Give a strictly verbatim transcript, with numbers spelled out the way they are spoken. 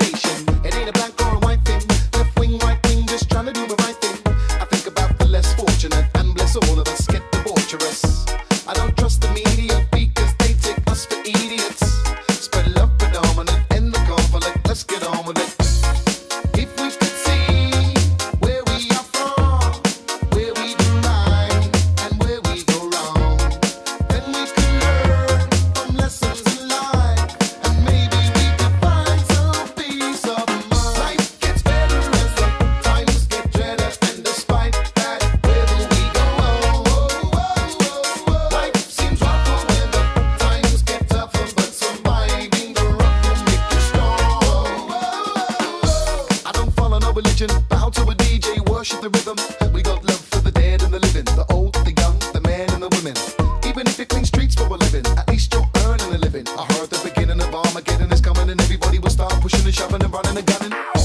nation. It ain't a black or a white thing, left wing, right wing, just trying to do the right thing. I think about the less fortunate and bless all of us get the torturous. I don't trust the media because they take us for idiots. Spread love predominant, end the conflict, let's get on with it. If we could see where we are from, where we do right and where we go wrong, then we could learn from lessons in life, and maybe we could find some peace of mind. Life gets better as the times get dreader, and despite that, where do we go? Oh, oh, oh, oh, oh. Life seems rougher when the times get tougher, but surviving the rough will make you strong. Oh, oh, oh. I don't follow no religion, bow to a D J, worship the rhythm. We got love for the dead and the living, the old, the young, the men and the women. Even if you clean streets for a living, at least you're earning a living. I heard the beginning of Armageddon is coming, and everybody will start pushing and shoving and running and gunning.